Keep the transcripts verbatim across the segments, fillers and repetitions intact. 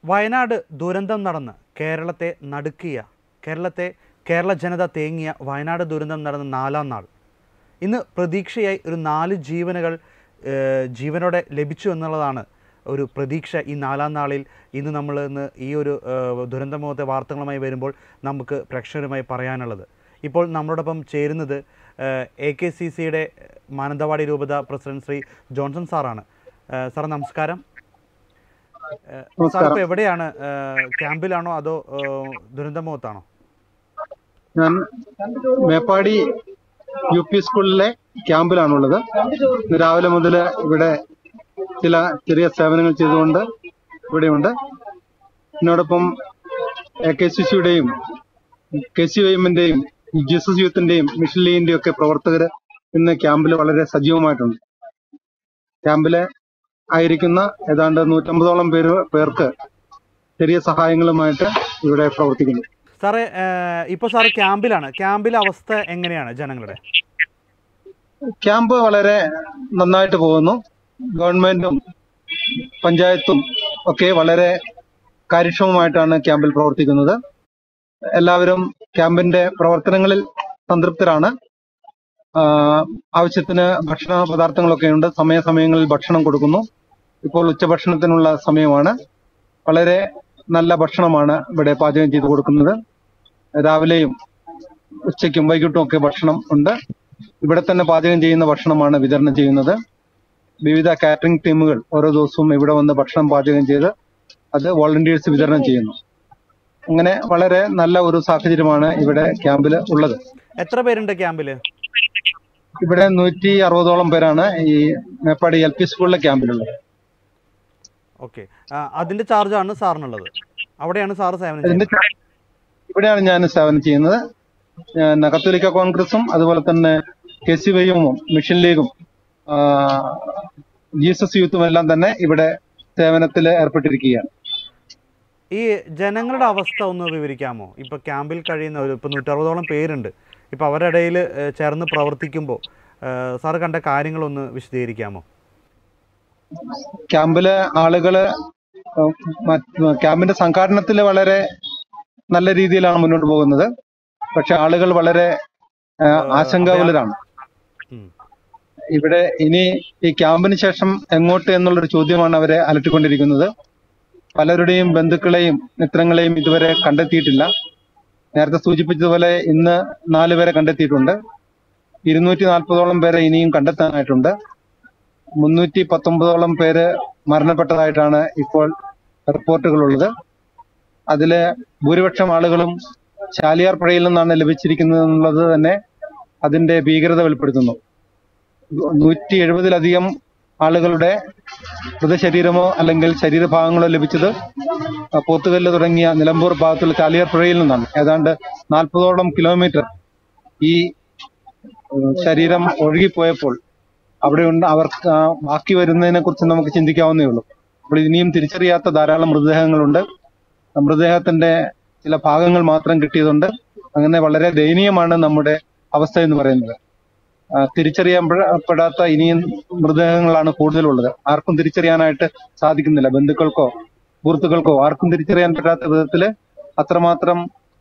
വയനാട് ദുരന്തം നടന്ന് കേരളത്തെ നടുക്കിയ കേരളത്തെ കേരള ജനത തേങ്ങിയ വയനാട് ദുരന്തം നടന്ന നാലാം നാൾ ഇന്ന് പ്രതീക്ഷയായി ഒരു നാല് ജീവനുകൾ ജീവനോടെ ലഭിച്ചു എന്നുള്ളതാണ് ഒരു പ്രതീക്ഷ. ഈ നാലാം നാളിൽ ഇന്ന് നമ്മൾ ഇന്ന് ഈ ഒരു ദുരന്തമുഖത്തെ വാർത്തകളുമായി വരുമ്പോൾ നമുക്ക് പ്രേക്ഷകരുമായി പറയാനുള്ളത്. ഇപ്പോൾ നമ്മളോടൊപ്പം ചേരുന്നത് എ കെ സി സിയുടെ മാനന്തവാടി രൂപത പ്രസിഡന്റ് ശ്രീ ജോൺസൺ സാറാണ്. സാർ നമസ്കാരം. സാർ ഇപ്പോൾ എവിടെയാണ്? ക്യാമ്പിലാണോ അതോ ദുരന്തമുഖത്താണോ? ഞാൻ മേപ്പാടി യു പി സ്കൂളിലെ ക്യാമ്പിലാണുള്ളത്. ഇന്ന് രാവിലെ മുതൽ ഇവിടെ ചില ചെറിയ സേവനങ്ങൾ ചെയ്തുകൊണ്ട് ഇവിടെയുണ്ട്. എന്നോടൊപ്പം എ കെ സി സിയുടെയും കെ സി വൈ എമ്മിന്റെയും ജീസസ് യൂത്തിന്റെയും മിഷൻ ലീഗിന്റെയും ഒക്കെ പ്രവർത്തകർ ഇന്ന് ക്യാമ്പിൽ വളരെ സജീവമായിട്ടുണ്ട്. ക്യാമ്പിലെ ആയിരിക്കുന്ന ഏതാണ്ട് നൂറ്റമ്പതോളം പേര് പേർക്ക് ചെറിയ സഹായങ്ങളുമായിട്ട് ഇവിടെ പ്രവർത്തിക്കുന്നു. സാറേ, ഇപ്പോൾ സാറ് ക്യാമ്പിലാണ്. ക്യാമ്പിലെ അവസ്ഥ എങ്ങനെയാണ് ജനങ്ങളുടെ? ക്യാമ്പ് വളരെ നന്നായിട്ട് പോകുന്നു. ഗവൺമെന്റും പഞ്ചായത്തും ഒക്കെ വളരെ കാര്യക്ഷമമായിട്ടാണ് ക്യാമ്പിൽ പ്രവർത്തിക്കുന്നത്. എല്ലാവരും ക്യാമ്പിന്റെ പ്രവർത്തനങ്ങളിൽ സംതൃപ്തരാണ്. ആവശ്യത്തിന് ഭക്ഷണ പദാർത്ഥങ്ങളൊക്കെ ഉണ്ട്. സമയാസമയങ്ങളിൽ ഭക്ഷണം കൊടുക്കുന്നു. ഇപ്പോൾ ഉച്ചഭക്ഷണത്തിനുള്ള സമയമാണ്. വളരെ നല്ല ഭക്ഷണമാണ് ഇവിടെ പാചകം ചെയ്ത് കൊടുക്കുന്നത്. രാവിലെയും ഉച്ചയ്ക്കും വൈകിട്ടും ഒക്കെ ഭക്ഷണം ഉണ്ട്. ഇവിടെ തന്നെ പാചകം ചെയ്യുന്ന ഭക്ഷണമാണ് വിതരണം ചെയ്യുന്നത്. വിവിധ കാറ്ററിംഗ് ടീമുകൾ ഓരോ ദിവസവും ഇവിടെ വന്ന് ഭക്ഷണം പാചകം ചെയ്ത് അത് വോളണ്ടിയേഴ്സ് വിതരണം ചെയ്യുന്നു. അങ്ങനെ വളരെ നല്ല ഒരു സാഹചര്യമാണ് ഇവിടെ ക്യാമ്പിൽ ഉള്ളത്. എത്ര പേരുണ്ട് ക്യാമ്പില്? ഇവിടെ നൂറ്റി അറുപതോളം പേരാണ് ഈ മേപ്പാടി എൽ പി സ്കൂളിലെ ക്യാമ്പിലുള്ളത്. ഓക്കെ, അതിന്റെ ചാർജാണ് സാറിനുള്ളത്? അവിടെയാണ് സാറ് സേവനം ചെയ്യുന്നത്? ഇവിടെയാണ് ഞാൻ സേവനം ചെയ്യുന്നത്. കത്തോലിക്ക കോൺഗ്രസും അതുപോലെ തന്നെ കെ സി വൈയും മിഷൻ ലീഗും ജീസസ് യൂത്തും എല്ലാം തന്നെ ഇവിടെ സേവനത്തിൽ ഏർപ്പെട്ടിരിക്കുകയാണ്. ഈ ജനങ്ങളുടെ അവസ്ഥ ഒന്ന് വിവരിക്കാമോ? ഇപ്പൊ ക്യാമ്പിൽ കഴിയുന്ന ഒരു ഇപ്പൊ നൂറ്ററുപതോളം പേരുണ്ട്. ഇപ്പൊ അവരുടെ ഇടയിൽ ചേർന്ന് പ്രവർത്തിക്കുമ്പോൾ സാറ് കണ്ട കാര്യങ്ങളൊന്ന് വിശദീകരിക്കാമോ? ക്യാമ്പിലെ ആളുകള് ക്യാമ്പിന്റെ സംഘാടനത്തിൽ വളരെ നല്ല രീതിയിലാണ് മുന്നോട്ട് പോകുന്നത്. പക്ഷെ ആളുകൾ വളരെ ആശങ്കാകുലരാണ്. ഇവിടെ ഇനി ഈ ക്യാമ്പിന് ശേഷം എങ്ങോട്ട് എന്നുള്ളൊരു ചോദ്യമാണ് അവരെ അലട്ടിക്കൊണ്ടിരിക്കുന്നത്. പലരുടെയും ബന്ധുക്കളെയും മിത്രങ്ങളെയും ഇതുവരെ കണ്ടെത്തിയിട്ടില്ല. നേരത്തെ സൂചിപ്പിച്ചതുപോലെ ഇന്ന് നാല് പേരെ കണ്ടെത്തിയിട്ടുണ്ട്. ഇരുന്നൂറ്റി നാൽപ്പതോളം പേരെ ഇനിയും കണ്ടെത്താനായിട്ടുണ്ട്. മുന്നൂറ്റി പത്തൊമ്പതോളം പേര് മരണപ്പെട്ടതായിട്ടാണ് ഇപ്പോൾ റിപ്പോർട്ടുകളുള്ളത്. അതില് ഭൂരിപക്ഷം ആളുകളും ചാലിയാർ പുഴയിൽ നിന്നാണ് ലഭിച്ചിരിക്കുന്നത് എന്നുള്ളത് തന്നെ അതിന്റെ ഭീകരത വെളിപ്പെടുത്തുന്നു. നൂറ്റി എഴുപതിലധികം ആളുകളുടെ മൃതശരീരമോ അല്ലെങ്കിൽ ശരീരഭാഗങ്ങളോ ലഭിച്ചത് പോത്തുകല്ല് തുടങ്ങിയ നിലമ്പൂർ ഭാഗത്തുള്ള ചാലിയാർ പുഴയിൽ നിന്നാണ്. ഏതാണ്ട് നാൽപ്പതോളം കിലോമീറ്റർ ഈ ശരീരം ഒഴുകിപ്പോയപ്പോൾ അവിടെ ഉണ്ട്. അവർക്ക് ബാക്കി വരുന്നതിനെ കുറിച്ച് നമുക്ക് ചിന്തിക്കാവുന്നേ ഉള്ളൂ. അപ്പോൾ ഇനിയും തിരിച്ചറിയാത്ത ധാരാളം മൃതദേഹങ്ങളുണ്ട്. മൃതദേഹത്തിന്റെ ചില ഭാഗങ്ങൾ മാത്രം കിട്ടിയതുണ്ട്. അങ്ങനെ വളരെ ദയനീയമാണ് നമ്മുടെ അവസ്ഥ എന്ന് പറയുന്നത്. തിരിച്ചറിയപ്പെടാത്ത ഇനിയും മൃതദേഹങ്ങളാണ് കൂടുതലുള്ളത്. ആർക്കും തിരിച്ചറിയാനായിട്ട് സാധിക്കുന്നില്ല. ബന്ധുക്കൾക്കോ സുഹൃത്തുക്കൾക്കോ ആർക്കും തിരിച്ചറിയാൻ പറ്റാത്ത വിധത്തില് അത്രമാത്രം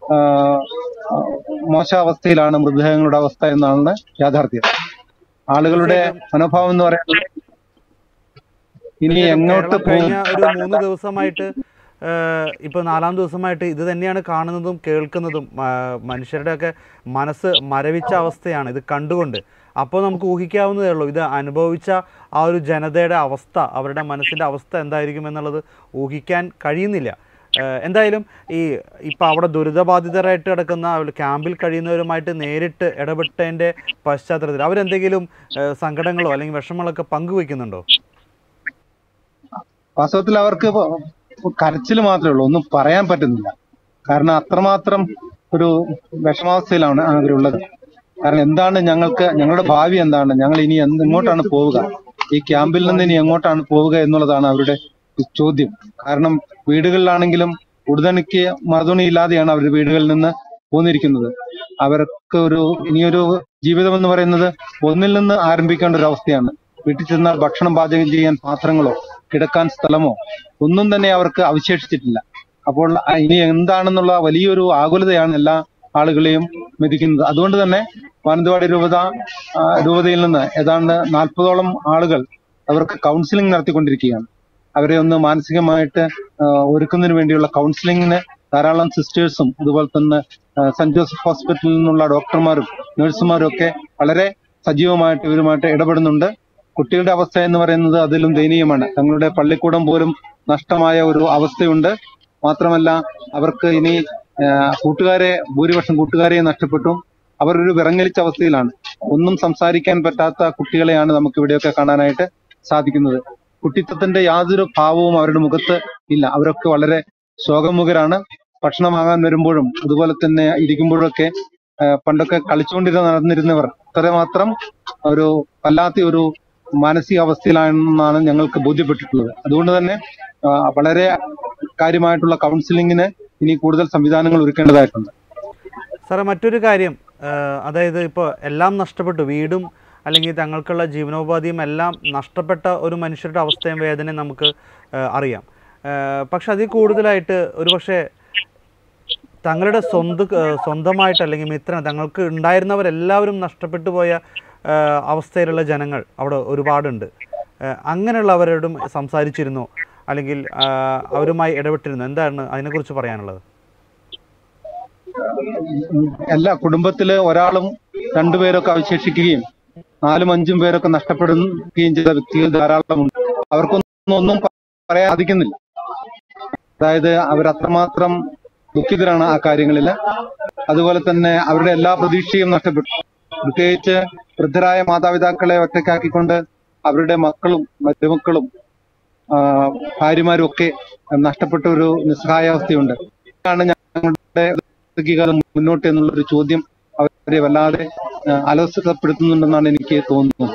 മോശാവസ്ഥയിലാണ് മൃതദേഹങ്ങളുടെ അവസ്ഥ എന്നാണ് യാഥാർത്ഥ്യം. ആളുകളുടെ മനോഭാവം എന്ന് പറയുന്നത് ഇനി എങ്ങോട്ട് കഴിഞ്ഞ ഒരു മൂന്ന് ദിവസമായിട്ട് ഇപ്പൊ നാലാം ദിവസമായിട്ട് ഇത് തന്നെയാണ് കാണുന്നതും കേൾക്കുന്നതും. മനുഷ്യരുടെയൊക്കെ മനസ്സ് മരവിച്ച അവസ്ഥയാണ് ഇത് കണ്ടുകൊണ്ട്. അപ്പോൾ നമുക്ക് ഊഹിക്കാവുന്നതേ ഉള്ളൂ ഇത് അനുഭവിച്ച ആ ഒരു ജനതയുടെ അവസ്ഥ, അവരുടെ മനസ്സിന്റെ അവസ്ഥ എന്തായിരിക്കും എന്നുള്ളത് ഊഹിക്കാൻ കഴിയുന്നില്ല. എന്തായാലും ഈ ഇപ്പം അവിടെ ദുരിതബാധിതരായിട്ട് കിടക്കുന്ന ക്യാമ്പിൽ കഴിയുന്നവരുമായിട്ട് നേരിട്ട് ഇടപെട്ടതിൻ്റെ പശ്ചാത്തലത്തിൽ അവരെന്തെങ്കിലും സങ്കടങ്ങളോ അല്ലെങ്കിൽ വിഷമങ്ങളൊക്കെ പങ്കുവെക്കുന്നുണ്ടോ? വാസ്തവത്തിൽ അവർക്ക് കരച്ചിൽ മാത്രമേ ഉള്ളൂ, ഒന്നും പറയാൻ പറ്റുന്നില്ല. കാരണം അത്രമാത്രം ഒരു വിഷമാവസ്ഥയിലാണ് അവരുള്ളത്. കാരണം എന്താണ് ഞങ്ങൾക്ക്, ഞങ്ങളുടെ ഭാവി എന്താണ്, ഞങ്ങൾ ഇനി എങ്ങോട്ടാണ് പോവുക, ഈ ക്യാമ്പിൽ നിന്ന് ഇനി എങ്ങോട്ടാണ് പോവുക എന്നുള്ളതാണ് അവരുടെ ചോദ്യം. കാരണം വീടുകളിലാണെങ്കിലും ഉടുതുണിക്ക് മറുതുണി ഇല്ലാതെയാണ് അവർ വീടുകളിൽ നിന്ന് പോന്നിരിക്കുന്നത്. അവർക്ക് ഒരു ഇനിയൊരു ജീവിതം എന്ന് പറയുന്നത് ഒന്നിൽ നിന്ന് ആരംഭിക്കേണ്ട ഒരു അവസ്ഥയാണ്. വീട്ടിൽ ചെന്നാൽ ഭക്ഷണം പാചകം ചെയ്യാൻ പാത്രങ്ങളോ കിടക്കാൻ സ്ഥലമോ ഒന്നും തന്നെ അവർക്ക് അവശേഷിച്ചിട്ടില്ല. അപ്പോൾ ഇനി എന്താണെന്നുള്ള വലിയൊരു ആകുലതയാണ് എല്ലാ ആളുകളെയും മെതിക്കുന്നത്. അതുകൊണ്ട് തന്നെ മാനന്തവാടി രൂപത രൂപതയിൽ നിന്ന് ഏതാണ്ട് നാൽപ്പതോളം ആളുകൾ അവർക്ക് കൗൺസിലിംഗ് നടത്തിക്കൊണ്ടിരിക്കുകയാണ്. അവരെ ഒന്ന് മാനസികമായിട്ട് ഒരുക്കുന്നതിന് വേണ്ടിയുള്ള കൗൺസിലിങ്ങിന് ധാരാളം സിസ്റ്റേഴ്സും അതുപോലെ തന്നെ സെന്റ് ജോസഫ് ഹോസ്പിറ്റലിൽ നിന്നുള്ള ഡോക്ടർമാരും നഴ്സുമാരും ഒക്കെ വളരെ സജീവമായിട്ട് ഇവരുമായിട്ട് ഇടപെടുന്നുണ്ട്. കുട്ടികളുടെ അവസ്ഥ എന്ന് പറയുന്നത് അതിലും ദയനീയമാണ്. തങ്ങളുടെ പള്ളിക്കൂടം പോലും നഷ്ടമായ ഒരു അവസ്ഥയുണ്ട്. മാത്രമല്ല അവർക്ക് ഇനി കൂട്ടുകാരെ ഭൂരിപക്ഷം കൂട്ടുകാരെ നഷ്ടപ്പെട്ടു. അവരൊരു വിറങ്ങലിച്ച അവസ്ഥയിലാണ്. ഒന്നും സംസാരിക്കാൻ പറ്റാത്ത കുട്ടികളെയാണ് നമുക്ക് ഇവിടെയൊക്കെ കാണാനായിട്ട് സാധിക്കുന്നത്. കുട്ടിത്തത്തിന്റെ യാതൊരു ഭാവവും അവരുടെ മുഖത്ത് ഇല്ല. അവരൊക്കെ വളരെ ശോകമുഖരാണ്. ഭക്ഷണം വാങ്ങാൻ വരുമ്പോഴും അതുപോലെ തന്നെ ഇരിക്കുമ്പോഴൊക്കെ പണ്ടൊക്കെ കളിച്ചുകൊണ്ടിരുന്ന നടന്നിരുന്നവർ അത്രമാത്രം ഒരു വല്ലാത്ത ഒരു മാനസികാവസ്ഥയിലാണെന്നാണ് ഞങ്ങൾക്ക് ബോധ്യപ്പെട്ടിട്ടുള്ളത്. അതുകൊണ്ട് തന്നെ വളരെ കാര്യമായിട്ടുള്ള കൗൺസിലിങ്ങിന് ഇനി കൂടുതൽ സംവിധാനങ്ങൾ ഒരുക്കേണ്ടതായിട്ടുണ്ട്. സാറേ, മറ്റൊരു കാര്യം, അതായത് ഇപ്പോൾ എല്ലാം നഷ്ടപ്പെട്ടു, വീടും അല്ലെങ്കിൽ തങ്ങൾക്കുള്ള ജീവനോപാധിയും എല്ലാം നഷ്ടപ്പെട്ട ഒരു മനുഷ്യരുടെ അവസ്ഥയും വേദനയും നമുക്ക് അറിയാം. പക്ഷെ അതിൽ കൂടുതലായിട്ട് ഒരു പക്ഷേ തങ്ങളുടെ സ്വന്തം സ്വന്തമായിട്ട് അല്ലെങ്കിൽ മിത്രം തങ്ങൾക്ക് ഉണ്ടായിരുന്നവരെല്ലാവരും നഷ്ടപ്പെട്ടു പോയ അവസ്ഥയിലുള്ള ജനങ്ങൾ അവിടെ ഒരുപാടുണ്ട്. അങ്ങനെയുള്ളവരോടും സംസാരിച്ചിരുന്നു അല്ലെങ്കിൽ അവരുമായി ഇടപെട്ടിരുന്നു? എന്താണ് അതിനെക്കുറിച്ച് പറയാനുള്ളത്? എല്ലാ കുടുംബത്തില് ഒരാളും രണ്ടുപേരൊക്കെ അവശേഷിക്കുകയും നാലും അഞ്ചും പേരൊക്കെ നഷ്ടപ്പെടുകയും ചെയ്ത വ്യക്തികൾ ധാരാളമുണ്ട്. അവർക്കൊന്നും ഒന്നും പറയാൻ സാധിക്കുന്നില്ല. അതായത് അവരത്രമാത്രം ദുഃഖിതരാണ് ആ കാര്യങ്ങളിൽ. അതുപോലെ തന്നെ അവരുടെ എല്ലാ പ്രതീക്ഷയും നഷ്ടപ്പെട്ടു. പ്രത്യേകിച്ച് വൃദ്ധരായ മാതാപിതാക്കളെ ഒറ്റയ്ക്കാക്കിക്കൊണ്ട് അവരുടെ മക്കളും മരുമക്കളും ഭാര്യമാരും ഒക്കെ നഷ്ടപ്പെട്ട ഒരു നിസ്സഹായാവസ്ഥയുണ്ട്. ആണ് ഞങ്ങളുടെ മുന്നോട്ട് എന്നുള്ളൊരു ചോദ്യം അവരെ വല്ലാതെ അലോസരപ്പെടുത്തുന്നുണ്ടെന്നാണ് എനിക്ക് തോന്നുന്നത്.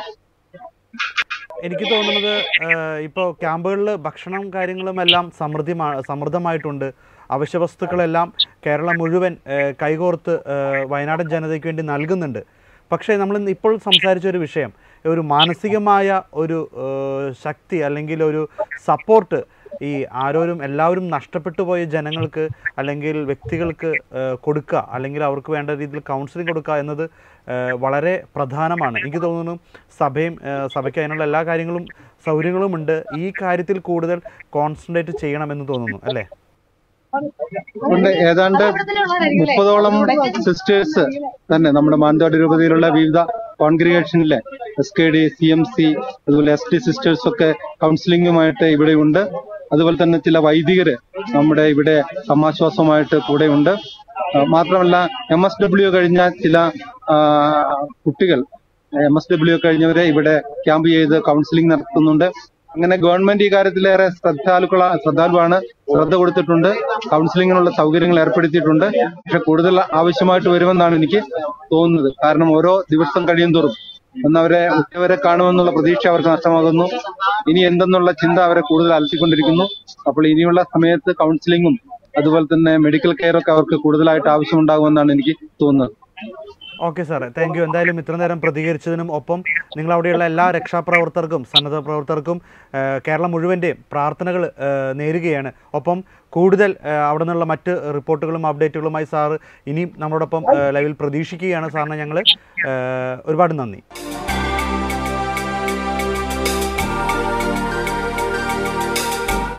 എനിക്ക് തോന്നുന്നത് ഇപ്പോൾ ക്യാമ്പുകളിൽ ഭക്ഷണം കാര്യങ്ങളും എല്ലാം സമൃദ്ധിമാ സമൃദ്ധമായിട്ടുണ്ട്. അവശ്യ വസ്തുക്കളെല്ലാം കേരളം മുഴുവൻ കൈകോർത്ത് വയനാടൻ ജനതയ്ക്ക് വേണ്ടി നൽകുന്നുണ്ട്. പക്ഷേ നമ്മൾ ഇപ്പോൾ സംസാരിച്ച ഒരു വിഷയം, ഒരു മാനസികമായ ഒരു ശക്തി അല്ലെങ്കിൽ ഒരു സപ്പോർട്ട് ഈ ആരോരും എല്ലാവരും നഷ്ടപ്പെട്ടു പോയ ജനങ്ങൾക്ക് അല്ലെങ്കിൽ വ്യക്തികൾക്ക് കൊടുക്കുക, അല്ലെങ്കിൽ അവർക്ക് വേണ്ട രീതിയിൽ കൗൺസിലിംഗ് കൊടുക്കുക എന്നത് വളരെ പ്രധാനമാണ്. എനിക്ക് തോന്നുന്നു സഭയും സഭയ്ക്ക് അതിനുള്ള എല്ലാ കാര്യങ്ങളും സൗകര്യങ്ങളുമുണ്ട്. ഈ കാര്യത്തിൽ കൂടുതൽ കോൺസെൻട്രേറ്റ് ചെയ്യണമെന്ന് തോന്നുന്നു, അല്ലേ? ഉണ്ട്. ഏതാണ്ട് മുപ്പതോളം സിസ്റ്റേഴ്സ് തന്നെ നമ്മുടെ മാനന്തവാടി രൂപതയിലുള്ള വിവിധ കോൺഗ്രിഗേഷനിലെ S K D, C M C, അതുപോലെ എസ് ടി സിസ്റ്റേഴ്സ് ഒക്കെ കൗൺസിലിംഗുമായിട്ട് ഇവിടെ ഉണ്ട്. അതുപോലെ തന്നെ ചില വൈദികര് നമ്മുടെ ഇവിടെ സമാശ്വാസമായിട്ട് കൂടെയുണ്ട്. മാത്രമല്ല എം എസ് ഡബ്ല്യു കഴിഞ്ഞ ചില കുട്ടികൾ എം എസ് ഡബ്ല്യു കഴിഞ്ഞവരെ ഇവിടെ ക്യാമ്പ് ചെയ്ത് കൗൺസിലിംഗ് നടത്തുന്നുണ്ട്. അങ്ങനെ ഗവൺമെന്റ് ഈ കാര്യത്തിലേറെ ശ്രദ്ധാലുക്കള ശ്രദ്ധാലുവാണ് ശ്രദ്ധ കൊടുത്തിട്ടുണ്ട്. കൗൺസിലിങ്ങിനുള്ള സൗകര്യങ്ങൾ ഏർപ്പെടുത്തിയിട്ടുണ്ട്. പക്ഷെ കൂടുതൽ ആവശ്യമായിട്ട് വരുമെന്നാണ് എനിക്ക് തോന്നുന്നത്. കാരണം ഓരോ ദിവസം കഴിയും തോറും എന്നവരെ ഉറ്റവരെ കാണുമെന്നുള്ള പ്രതീക്ഷ അവർക്ക് നഷ്ടമാകുന്നു. ഇനി എന്തെന്നുള്ള ചിന്ത അവരെ കൂടുതൽ അലട്ടിക്കൊണ്ടിരിക്കുന്നു. അപ്പോൾ ഇനിയുള്ള സമയത്ത് കൗൺസിലിങ്ങും അതുപോലെ തന്നെ മെഡിക്കൽ കെയർ ഒക്കെ അവർക്ക് കൂടുതലായിട്ട് ആവശ്യമുണ്ടാകുമെന്നാണ് എനിക്ക് തോന്നുന്നത്. ഓക്കെ സാറേ, താങ്ക് യു. എന്തായാലും ഇത്ര നേരം പ്രതികരിച്ചതിനും ഒപ്പം നിങ്ങൾ അവിടെയുള്ള എല്ലാ രക്ഷാപ്രവർത്തകർക്കും സന്നദ്ധ പ്രവർത്തകർക്കും കേരളം മുഴുവൻ്റെയും പ്രാർത്ഥനകൾ നേരുകയാണ്. ഒപ്പം കൂടുതൽ അവിടെ നിന്നുള്ള മറ്റ് റിപ്പോർട്ടുകളും അപ്ഡേറ്റുകളുമായി സാറ് ഇനിയും നമ്മളോടൊപ്പം ലൈവിൽ പ്രതീക്ഷിക്കുകയാണ്. സാറിന് ഞങ്ങൾ ഒരുപാട് നന്ദി.